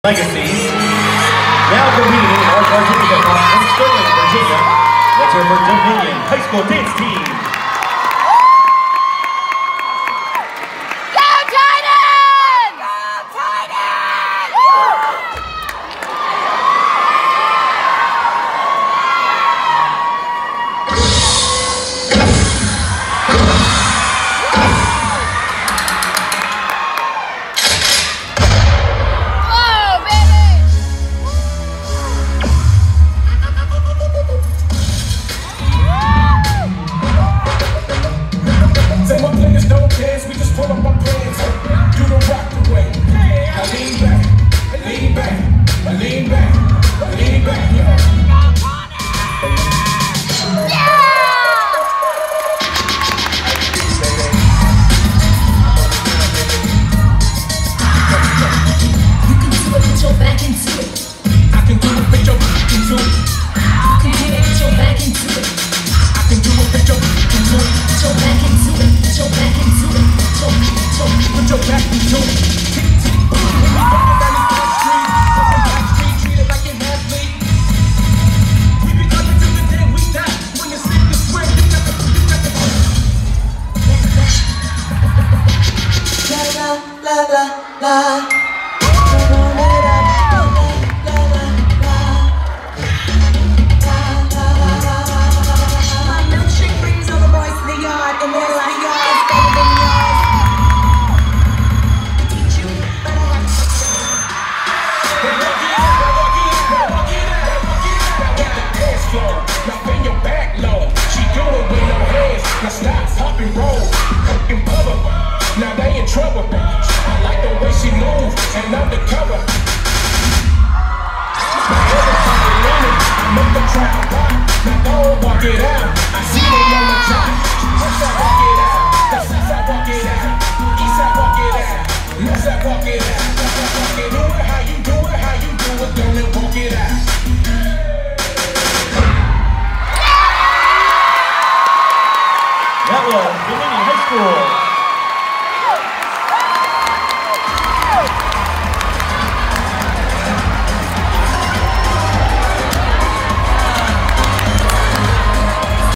Legacies. Now competing in North Virginia from Sterling, Virginia. Let's hear for Dominion High School Dance Team. Now they in trouble. I like the way she moves and undercover. Now everybody running, I make them try to rock. Now go walk it out. I see they on the top.